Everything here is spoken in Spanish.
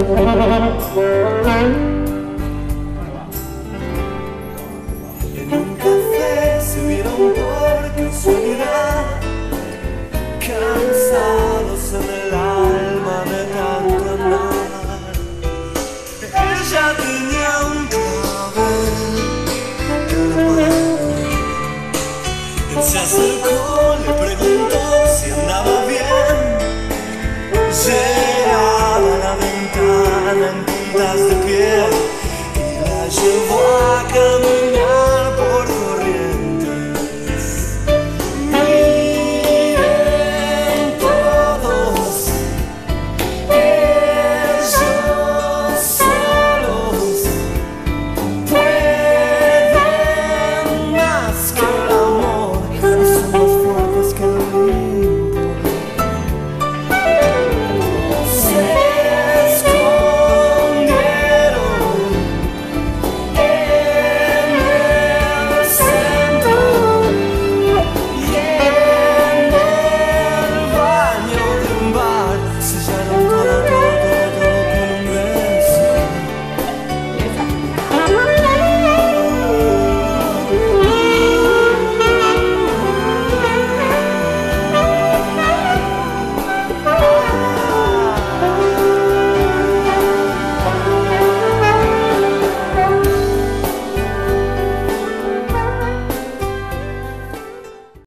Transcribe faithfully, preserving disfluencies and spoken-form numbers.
En un café se vieron por casualidad, cansados en el alma de tanto andar. Ella tenía un clavel en la mano. Él se acercó, le preguntó si andaba bien. Llegaba a la ventana en puntas de pie.